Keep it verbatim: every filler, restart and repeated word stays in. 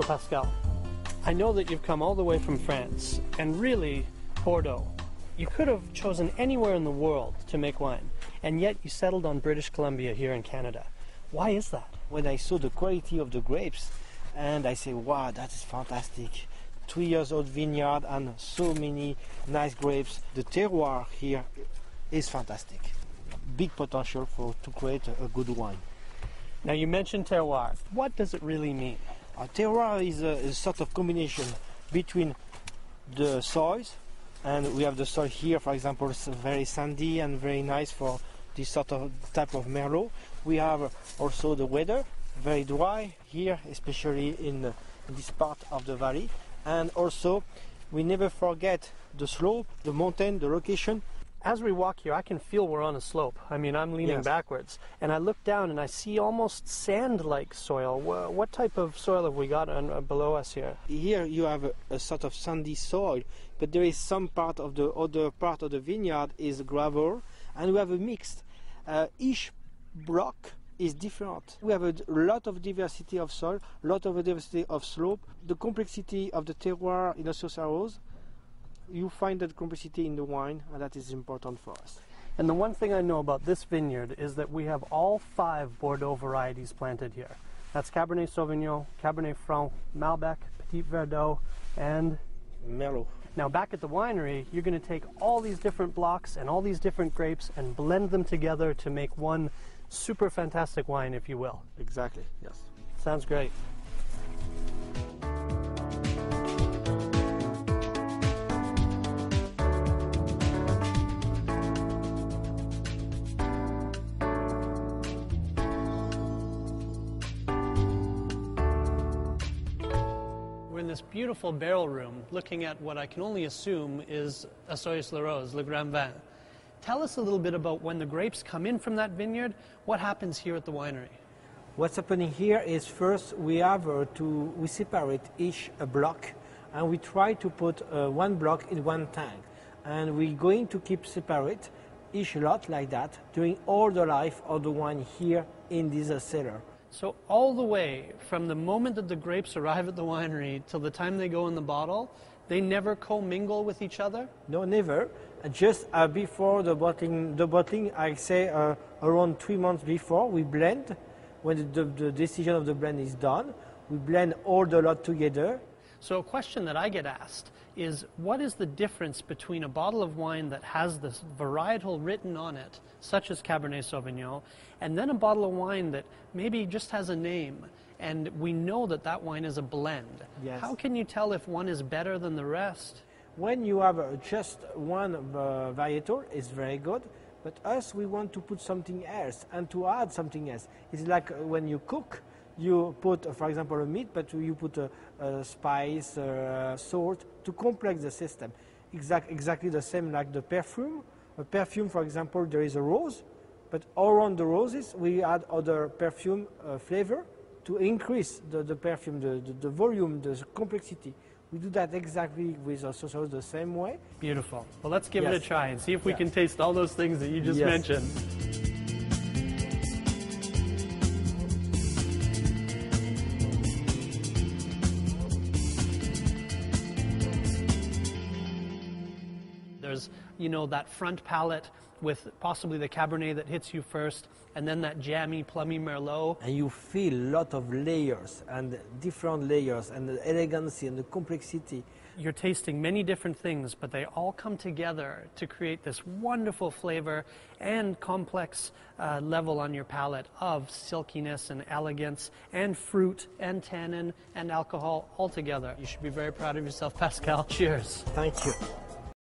So Pascal, I know that you've come all the way from France, and really, Bordeaux. You could have chosen anywhere in the world to make wine, and yet you settled on British Columbia here in Canada. Why is that? When I saw the quality of the grapes, and I say, wow, that is fantastic. Three years old vineyard and so many nice grapes. The terroir here is fantastic. Big potential for to create a, a good wine. Now you mentioned terroir. What does it really mean? A terroir is a, a sort of combination between the soils, and we have the soil here, for example, it's very sandy and very nice for this sort of type of Merlot. We have also the weather, very dry here, especially in, uh, in this part of the valley. And also, we never forget the slope, the mountain, the location. As we walk here, I can feel we're on a slope. I mean, I'm leaning Yes. backwards, and I look down and I see almost sand-like soil. Wha- What type of soil have we got on, uh, below us here? Here you have a, a sort of sandy soil, but there is some part of the other part of the vineyard is gravel, and we have a mixed. Uh, each block is different. We have a lot of diversity of soil, a lot of diversity of slope. The complexity of the terroir in Associados, you find that complexity in the wine, and that is important for us. And the one thing I know about this vineyard is that we have all five Bordeaux varieties planted here. That's Cabernet Sauvignon, Cabernet Franc, Malbec, Petit Verdot, and Merlot. now back at the winery, you're going to take all these different blocks and all these different grapes and blend them together to make one super fantastic wine, if you will. Exactly, yes. Sounds great. We're in this beautiful barrel room looking at what I can only assume is Associados, Le Grand Vin. Tell us a little bit about when the grapes come in from that vineyard, what happens here at the winery? What's happening here is first we have uh, to we separate each a block, and we try to put uh, one block in one tank, and we're going to keep separate each lot like that during all the life of the wine here in this uh, cellar. So all the way from the moment that the grapes arrive at the winery till the time they go in the bottle, they never commingle with each other? No, never. Uh, Just uh, before the bottling, the bottling, I say uh, around three months before, we blend. When the, the, the decision of the blend is done, we blend all the lot together. So a question that I get asked is, what is the difference between a bottle of wine that has this varietal written on it, such as Cabernet Sauvignon, and then a bottle of wine that maybe just has a name, and we know that that wine is a blend? Yes. How can you tell if one is better than the rest? When you have uh, just one uh, varietal, it's very good. But us, we want to put something else and to add something else. It's like uh, when you cook, you put, uh, for example, a meat, but you put a, a spice, uh, salt to complex the system. Exact, exactly the same like the perfume. A perfume, for example, there is a rose, but around the roses, we add other perfume uh, flavor to increase the, the perfume, the, the, the volume, the complexity. We do that exactly with Associados the same way. Beautiful. Well, let's give it Yes. a try and see if we Yeah. can taste all those things that you just Yes. mentioned. There's, you know, that front palate with possibly the Cabernet that hits you first, and then that jammy, plummy Merlot. And you feel a lot of layers and different layers and the elegancy and the complexity. You're tasting many different things, but they all come together to create this wonderful flavor and complex uh, level on your palate of silkiness and elegance and fruit and tannin and alcohol all together. You should be very proud of yourself, Pascal. Cheers. Thank you.